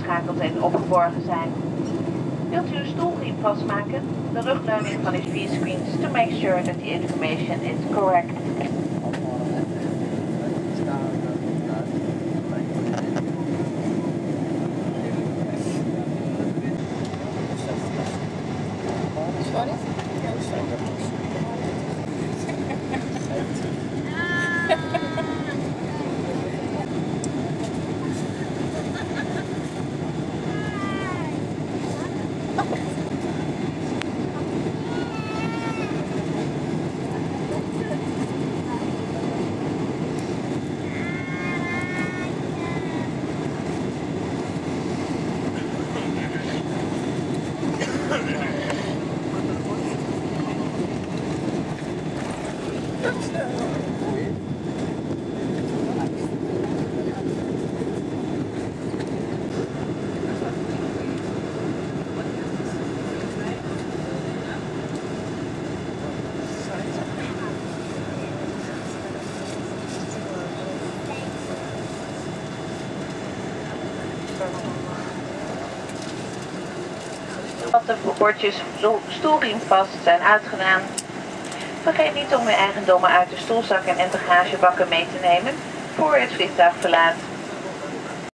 uitgeschakeld en opgeborgen zijn. Wilt u uw stoelriem vastmaken? De rugleuning van uw viewscreens to make sure that the information is correct. Als de bordjes stoelriem vast zijn uitgedaan, vergeet niet om uw eigendommen uit de stoelzakken en bagagebakken mee te nemen voor u het vliegtuig verlaat.